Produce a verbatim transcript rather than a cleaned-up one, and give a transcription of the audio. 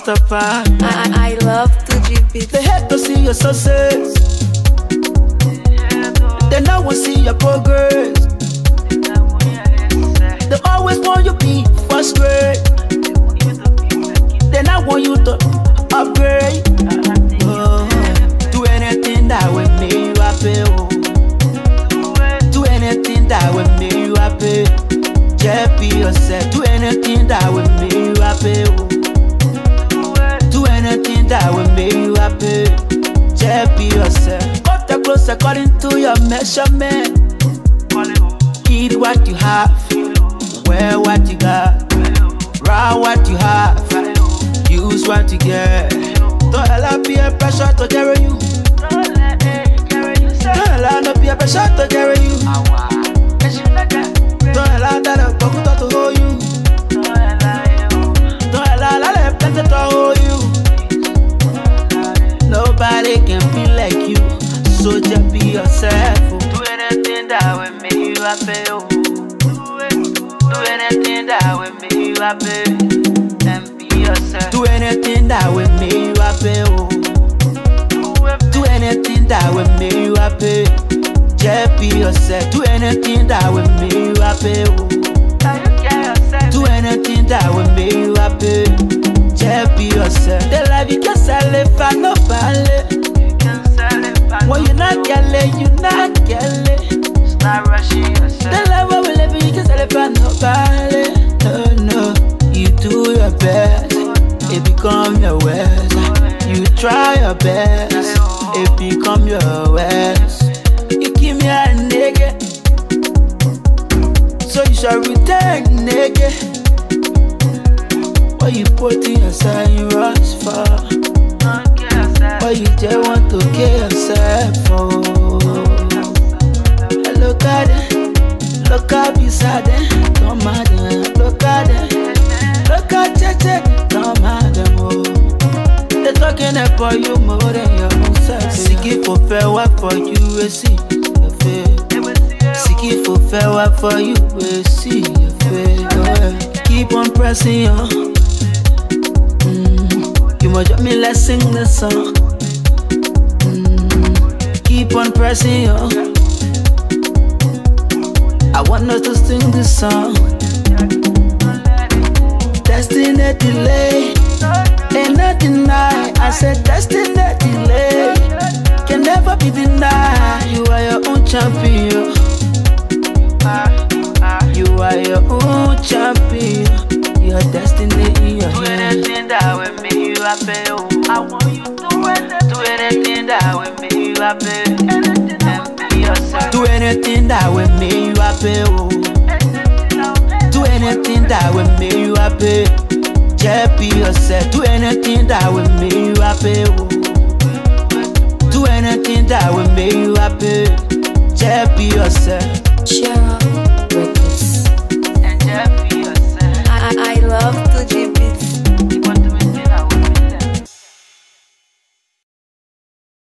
Mustafa. I, I love to G P. They hate to see your success. They now want to see your progress. They always want you to be first grade. They now want you to upgrade. Oh, do anything that will make you happy. Oh. Do anything that will make you happy. Just be yourself. Do anything that will make you happy. Oh. Do anything that will make you happy. Just be yourself. Cut the clothes according to your measurement. Eat what you have, wear what you got, ride what you have, use what you get. Don't allow peer pressure to carry you. Don't allow no peer pressure to carry you. Don't allow that a computer to hold you. Don't allow that a plenty to hold you. Nobody can be like you, so just be yourself. Do anything that will make you happy. Do anything that will make you happy. And be yourself. Do anything that will make you happy. Do anything that will make you happy. Just be yourself. Do anything that will make you happy. Do anything that will make you happy. Just be yourself. The life you can sell it for nobody. When you not get it, you not get it. Start rushing yourself. The life we live, you can sell it for nobody. No, no, you do your best. It become your worst. You try your best. It become your worst. You give me a nigga, so you shall return nigga. What you put in yourself, you rush for. What you just want to kill yourself for. Look at it, look at beside it, don't mind them. Look at it, look at it, don't mind them. Oh. They're talking about you more than your own self. Seek it for fair work for you, we see your face. Seek it for fair work for you, we see your face. Oh. Keep on pressing on. Mm. You must let me let's sing this song. Mm. Keep on pressing on. I want us to sing this song. Destiny delay, ain't not denied. I said destiny delay can never be denied. You are your own champion. You are your own champion. Your destiny in your hand. Do anything that will make you happy. I want you to do anything, do anything that will make you happy. And be yourself. Do anything that will make you happy. Do anything that will make you happy. Just be yourself. Do anything that will make you happy. Do anything that will make you happy. Just be yourself. Sure.